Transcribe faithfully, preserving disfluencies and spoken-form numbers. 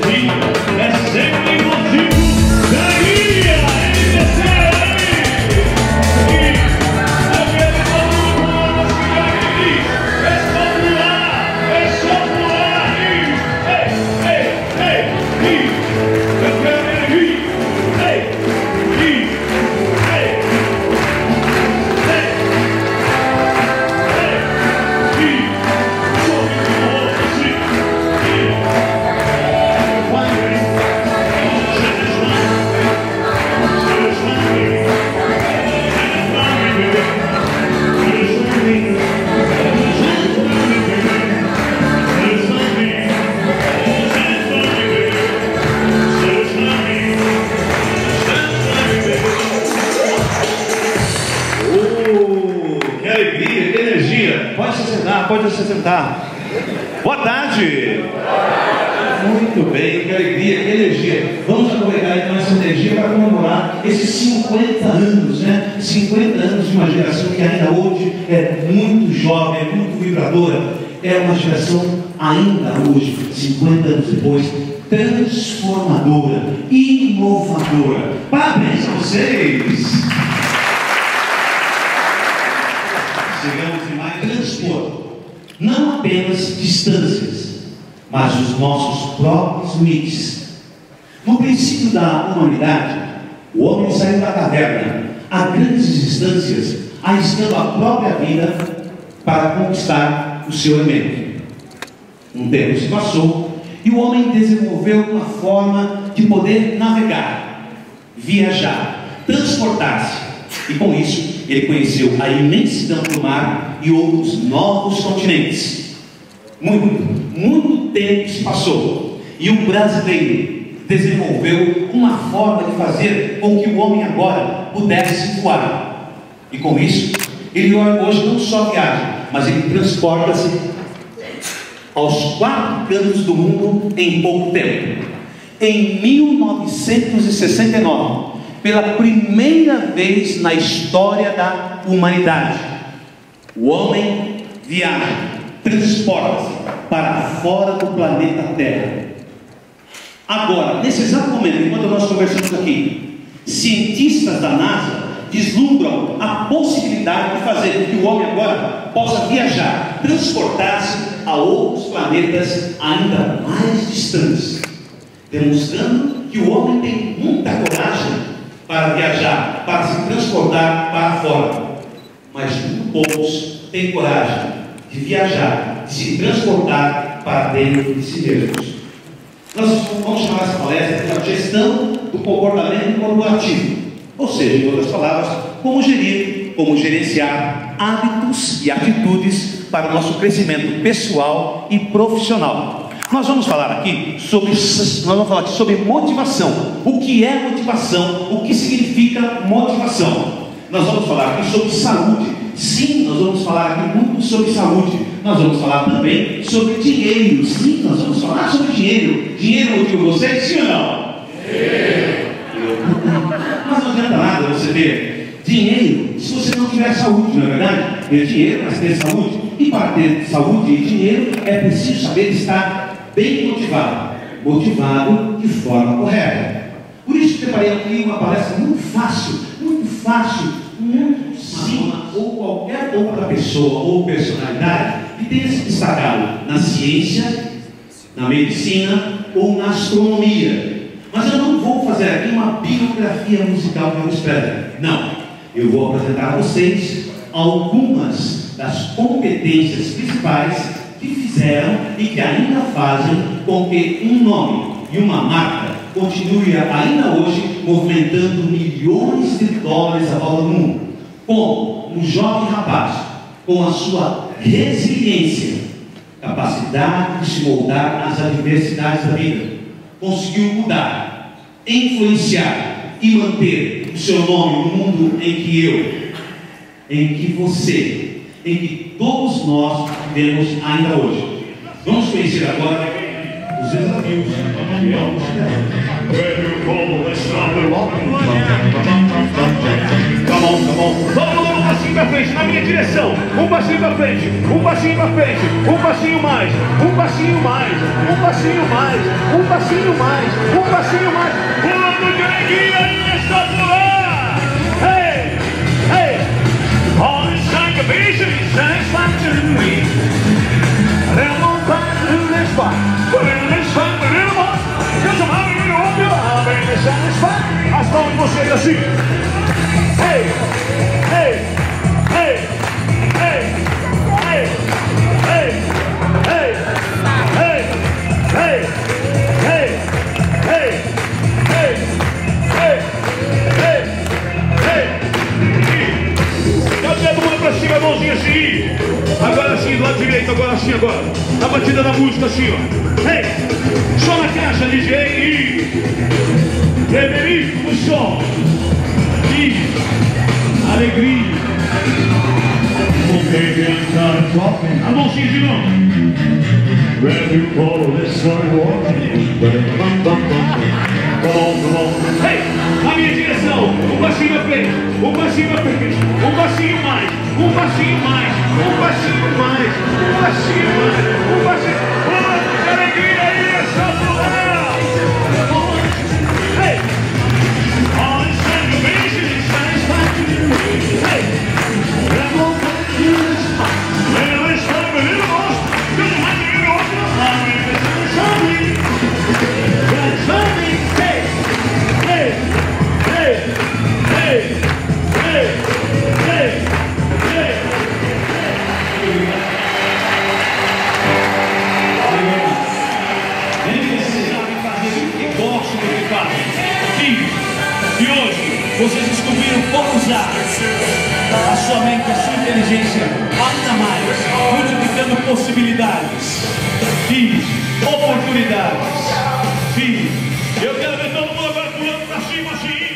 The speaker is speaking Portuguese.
Pode se sentar. Boa tarde. Muito bem, que alegria, que energia. Vamos aproveitar então essa energia para comemorar esses cinquenta anos, né? cinquenta anos de uma geração que ainda hoje é muito jovem, é muito vibradora. É uma geração ainda hoje, cinquenta anos depois, transformadora, inovadora. Parabéns a vocês. Chegamos em mais transpor não apenas distâncias, mas os nossos próprios limites. No princípio da humanidade, o homem saiu da caverna a grandes distâncias, arriscando a própria vida para conquistar o seu elemento. Um tempo se passou e o homem desenvolveu uma forma de poder navegar, viajar, transportar-se. E com isso, ele conheceu a imensidão do mar e outros novos continentes. Muito, muito tempo se passou e um brasileiro desenvolveu uma forma de fazer com que o homem agora pudesse voar. E com isso, ele hoje não só viaja, mas ele transporta-se aos quatro cantos do mundo em pouco tempo. Em mil novecentos e sessenta e nove, pela primeira vez na história da humanidade, o homem viaja, transporta-se para fora do planeta Terra. Agora, nesse exato momento, enquanto nós conversamos aqui, cientistas da NASA vislumbram a possibilidade de fazer com que o homem agora possa viajar, transportar-se a outros planetas ainda mais distantes, demonstrando que o homem tem muita coragem para viajar, para se transportar para fora, mas muito poucos têm coragem de viajar, de se transportar para dentro de si mesmos. Nós vamos chamar essa palestra de gestão do comportamento corporativo, ou seja, em outras palavras, como gerir, como gerenciar hábitos e atitudes para o nosso crescimento pessoal e profissional. Nós vamos falar aqui sobre, nós vamos falar aqui sobre motivação. O que é motivação? O que significa motivação? Nós vamos falar aqui sobre saúde. Sim, nós vamos falar aqui muito sobre saúde. Nós vamos falar também sobre dinheiro. Sim, nós vamos falar sobre dinheiro. Dinheiro motiva vocês? Sim ou não? Sim. Mas não adianta nada você ter dinheiro se você não tiver saúde, não é verdade? Ter dinheiro, mas ter saúde. E para ter saúde e dinheiro é preciso saber estar bem motivado, motivado de forma correta. Por isso preparei aqui uma palestra muito fácil, muito fácil, muito simples, ou qualquer outra pessoa ou personalidade que tenha se destacado na ciência, na medicina ou na astronomia. Mas eu não vou fazer aqui uma biografia musical de Elvis Presley. Não, eu vou apresentar a vocês algumas das competências principais que fizeram e que ainda fazem com que um nome e uma marca continue ainda hoje movimentando milhões de dólares à volta do mundo. Como um jovem rapaz, com a sua resiliência, capacidade de se moldar nas adversidades da vida, conseguiu mudar, influenciar e manter o seu nome no mundo em que eu, em que você, em que todos nós vivemos ainda hoje. Vamos conhecer agora os desafios que vamos ter. Come on, come on. Vamos, vamos, assim pra frente, na minha direção. Um passinho pra frente, um passinho pra frente, um passinho mais, um passinho mais, um passinho mais, um passinho mais, um passinho mais. Pulando de alegria e está pular. Hey, hey, all this sanctification is satisfaction to me. There won't find to this spot, but in this spot, but in the spot, because I'm having it on your I'll bring you satisfied. As mãos de vocês assim. Hey, hey, hey, hey, hey, hey, hey, hey, hey, hey, hey, hey, hey, hey, hey. Dá o dedo mundo pra cima, a mãozinha assim. Agora sim, do lado direito, agora sim, agora. Na batida da música assim, ó. Hey, só na caixa, D J. Beberico, o som. E alegria. A mãozinha de novo. When you call this one walking. Hey, a minha direção. Um passinho na frente, um passinho na frente, um passinho mais, um passinho mais, um passinho mais, um passinho mais, um passinho. Oh, que alegria aí, é só pular. Hey, all this sanctification is satisfaction to me. Hey, that won't come to this spot. Well, it's time for little most. Doesn't have to be no more. I'm in the sunshine. That's something. Hey, hey, hey, hey, hey, hey, hey. Eles sabem fazer o que gostam do que fazem. Filhos, e hoje vocês descobriram como usar a sua mente, a sua inteligência ainda mais, multiplicando possibilidades. Filhos, oportunidades. Filhos, eu quero ver todo mundo agora pulando pra cima assim.